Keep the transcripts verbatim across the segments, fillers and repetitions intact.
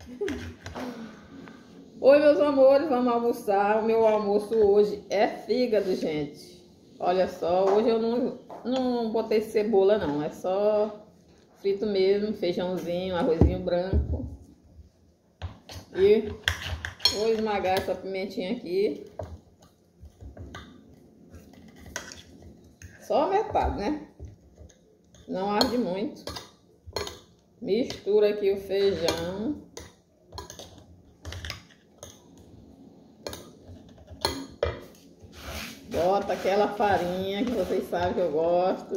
Oi, meus amores, vamos almoçar. O meu almoço hoje é fígado, gente. Olha só, hoje eu não, não botei cebola não, é só frito mesmo, feijãozinho, arrozinho branco. E vou esmagar essa pimentinha aqui. Só metade, né? Não arde muito. Mistura aqui o feijão. Bota aquela farinha que vocês sabem que eu gosto.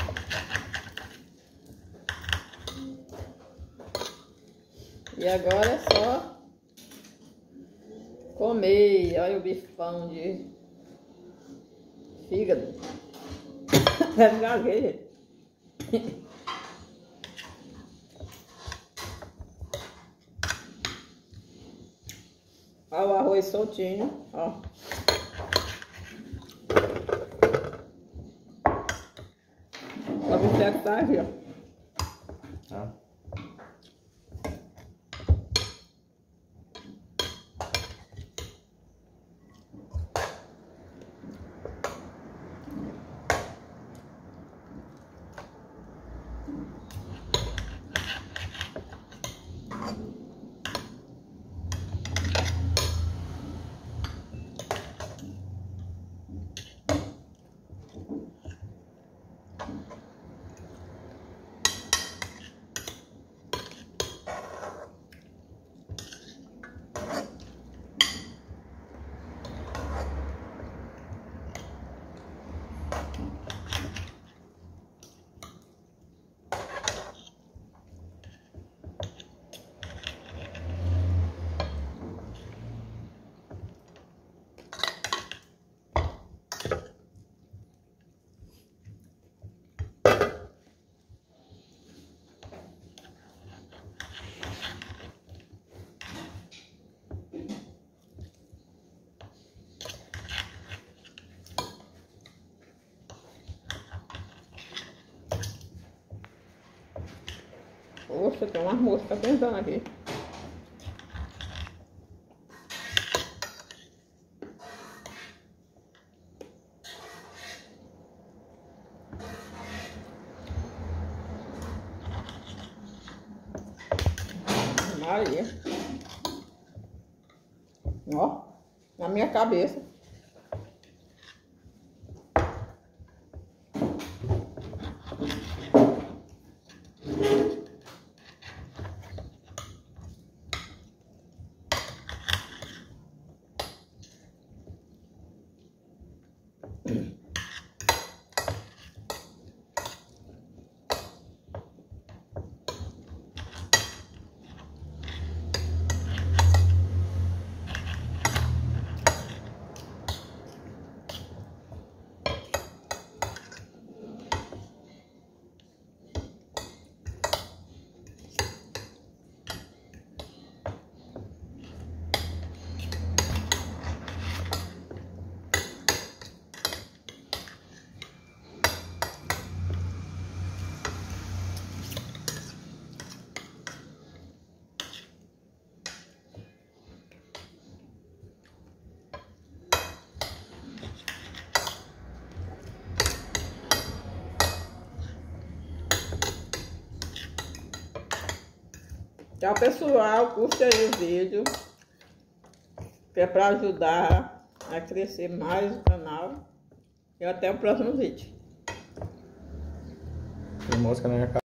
E agora é só comer. Olha o bifão de fígado. É engasguei. Olha o arroz soltinho, ó. Pra você que tá aqui, ó. Tá. Poxa, tem umas moscas tentando aqui. Maria. Ó, na minha cabeça. Tchau, pessoal, curte aí o vídeo, que é para ajudar a crescer mais o canal. E até o próximo vídeo. Tem mosca na minha cara.